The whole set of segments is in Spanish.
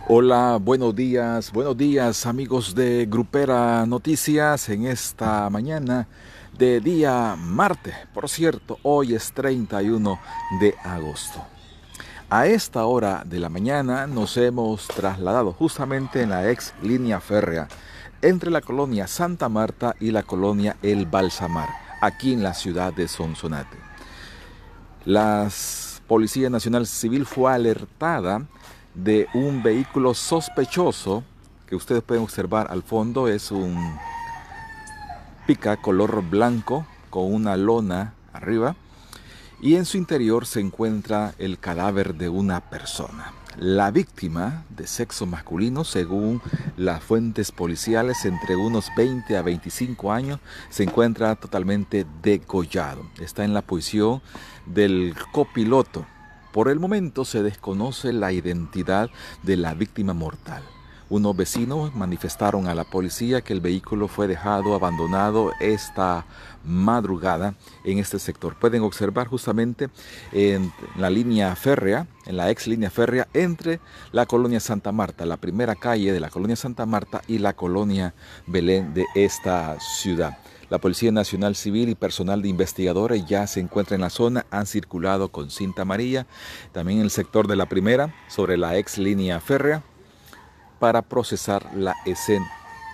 Hola, buenos días amigos de Grupera Noticias en esta mañana de día martes. Por cierto, hoy es 31 de agosto. A esta hora de la mañana nos hemos trasladado justamente en la ex línea férrea entre la colonia Santa Marta y la colonia El Balsamar, aquí en la ciudad de Sonsonate. La Policía Nacional Civil fue alertada de un vehículo sospechoso que ustedes pueden observar al fondo. Es un pica color blanco con una lona arriba y en su interior se encuentra el cadáver de una persona. La víctima, de sexo masculino, según las fuentes policiales, entre unos 20 a 25 años, se encuentra totalmente degollado. Está en la posición del copiloto. Por el momento se desconoce la identidad de la víctima mortal. Unos vecinos manifestaron a la policía que el vehículo fue dejado abandonado esta madrugada en este sector. Pueden observar justamente en la línea férrea, en la ex línea férrea, entre la colonia Santa Marta, la primera calle de la colonia Santa Marta y la colonia Belén de esta ciudad. La Policía Nacional Civil y personal de investigadores ya se encuentra en la zona, han circulado con cinta amarilla, también en el sector de la primera, sobre la ex línea férrea, para procesar la escena.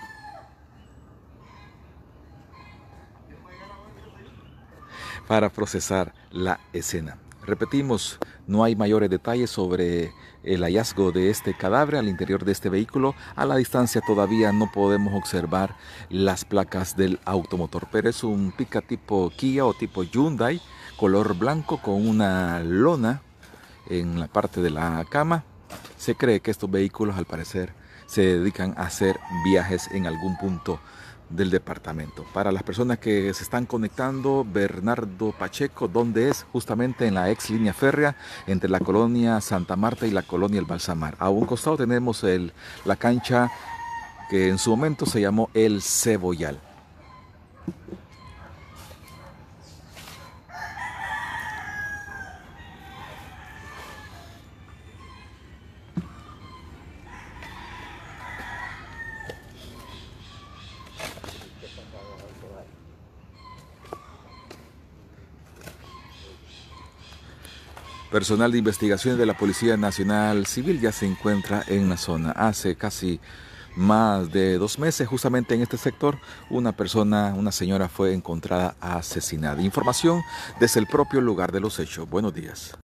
Repetimos, no hay mayores detalles sobre el hallazgo de este cadáver al interior de este vehículo. A la distancia todavía no podemos observar las placas del automotor, pero es un pica tipo Kia o tipo Hyundai, color blanco con una lona en la parte de la cama. Se cree que estos vehículos, al parecer, se dedican a hacer viajes en algún punto del departamento. Para las personas que se están conectando, Bernardo Pacheco, ¿dónde es? Justamente en la ex línea férrea entre la colonia Santa Marta y la colonia El Balsamar. A un costado tenemos la cancha que en su momento se llamó El Cebollal. Personal de investigaciones de la Policía Nacional Civil ya se encuentra en la zona. Hace casi más de 2 meses, justamente en este sector, una señora fue encontrada asesinada. Información desde el propio lugar de los hechos. Buenos días.